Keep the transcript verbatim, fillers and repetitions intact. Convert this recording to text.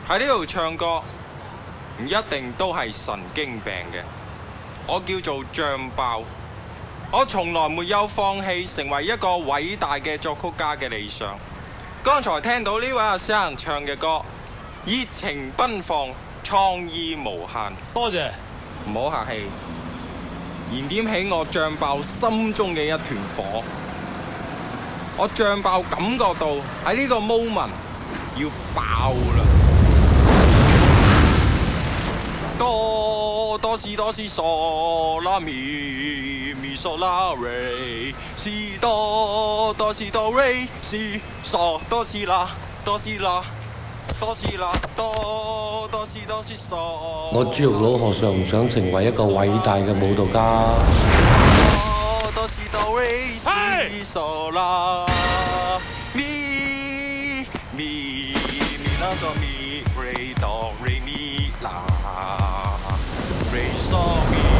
喺呢度唱歌唔一定都係神經病嘅。我叫做醬爆，我從來沒有放棄成為一個偉大嘅作曲家嘅理想。剛才聽到呢位阿生唱嘅歌，熱情奔放，創意無限。 多謝， 唔好客氣，燃點起我醬爆心中嘅一團火。我醬爆感覺到喺呢個 moment 要爆啦！哆哆西哆西嗦啦咪咪嗦啦瑞，西哆哆西哆瑞，西嗦哆西啦哆西啦哆西啦哆哆西哆西嗦。 我豬肉佬何嘗唔想成為一個偉大嘅舞蹈家？ 哆西哆瑞，西嗦啦咪咪咪啦嗦咪瑞哆瑞咪啦瑞嗦咪。